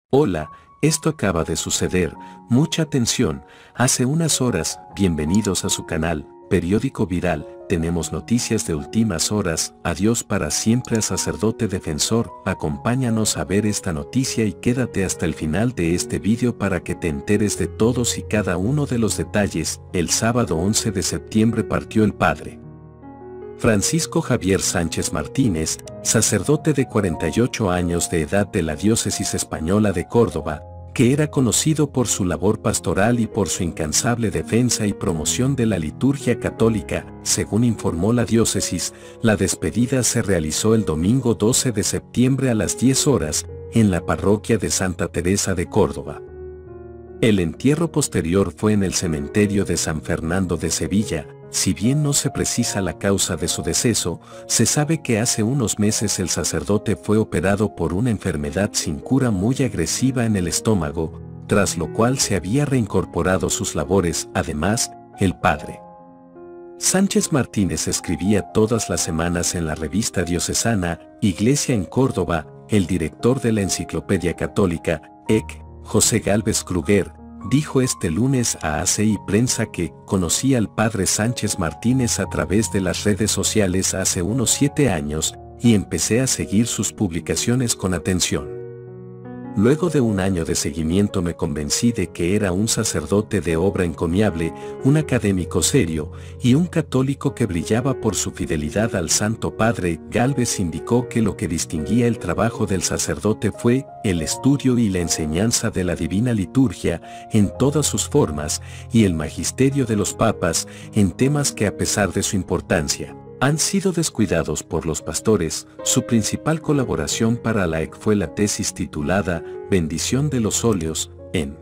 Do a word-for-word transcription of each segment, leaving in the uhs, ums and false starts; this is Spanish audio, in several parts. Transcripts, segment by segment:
Hola, esto acaba de suceder, mucha atención, hace unas horas, bienvenidos a su canal, Periódico Viral, tenemos noticias de últimas horas, adiós para siempre al sacerdote defensor, acompáñanos a ver esta noticia y quédate hasta el final de este vídeo para que te enteres de todos y cada uno de los detalles. El sábado once de septiembre partió el padre Francisco Javier Sánchez Martínez, sacerdote de cuarenta y ocho años de edad de la diócesis española de Córdoba, que era conocido por su labor pastoral y por su incansable defensa y promoción de la liturgia católica. Según informó la diócesis, la despedida se realizó el domingo doce de septiembre a las diez horas, en la parroquia de Santa Teresa de Córdoba. El entierro posterior fue en el cementerio de San Fernando de Sevilla. Si bien no se precisa la causa de su deceso, se sabe que hace unos meses el sacerdote fue operado por una enfermedad sin cura muy agresiva en el estómago, tras lo cual se había reincorporado sus labores. Además, el padre Sánchez Martínez escribía todas las semanas en la revista diocesana Iglesia en Córdoba. El director de la Enciclopedia Católica, E C, José Gálvez Kruger, dijo este lunes a A C I Prensa que conocía al padre Sánchez Martínez a través de las redes sociales hace unos siete años y empecé a seguir sus publicaciones con atención. Luego de un año de seguimiento me convencí de que era un sacerdote de obra encomiable, un académico serio y un católico que brillaba por su fidelidad al Santo Padre. Gálvez indicó que lo que distinguía el trabajo del sacerdote fue el estudio y la enseñanza de la divina liturgia en todas sus formas y el magisterio de los papas en temas que, a pesar de su importancia, han sido descuidados por los pastores. Su principal colaboración para la E C fue la tesis titulada Bendición de los óleos, en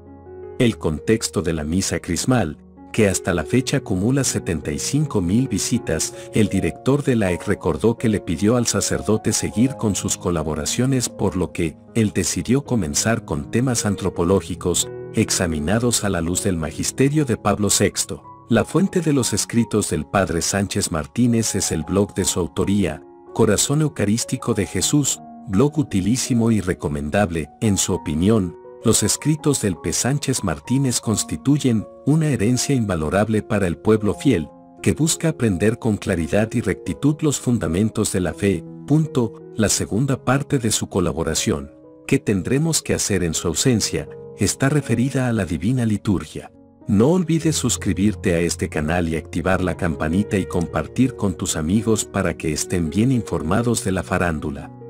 el contexto de la misa crismal, que hasta la fecha acumula setenta y cinco mil visitas. El director de la E C recordó que le pidió al sacerdote seguir con sus colaboraciones, por lo que él decidió comenzar con temas antropológicos, examinados a la luz del magisterio de Pablo sexto. La fuente de los escritos del padre Sánchez Martínez es el blog de su autoría, Corazón Eucarístico de Jesús, blog utilísimo y recomendable. En su opinión, los escritos del P. Sánchez Martínez constituyen una herencia invalorable para el pueblo fiel, que busca aprender con claridad y rectitud los fundamentos de la fe. Punto. La segunda parte de su colaboración, ¿qué tendremos que hacer en su ausencia?, está referida a la divina liturgia. No olvides suscribirte a este canal y activar la campanita y compartir con tus amigos para que estén bien informados de la farándula.